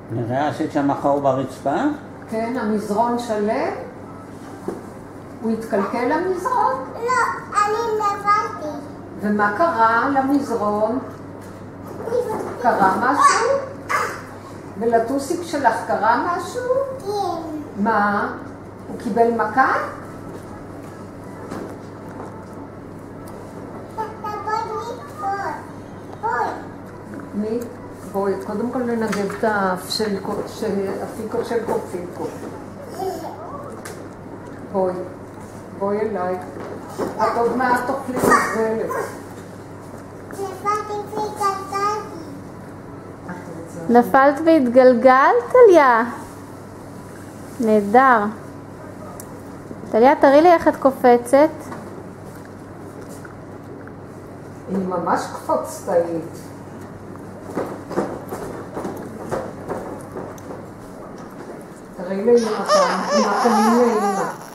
נראה עשית שם חור ברצפה? כן, המזרון שלם. הוא התקלקל למזרון? לא, אני נפלתי. ומה קרה למזרון? קרה משהו? ולטוסיק שלך קרה משהו? כן. מה? הוא קיבל מכה? מי? בואי, קודם כל ננגב את האף של אפיקו של קופיקו. בואי אליי. את עוד מעט תאכלי מזלת. נפלת והתגלגלת, טליה? נהדר. טליה, תראי לי איך את קופצת. היא ממש קפוצתאית. תראי לאמא כאן, אמא כאן לאמא.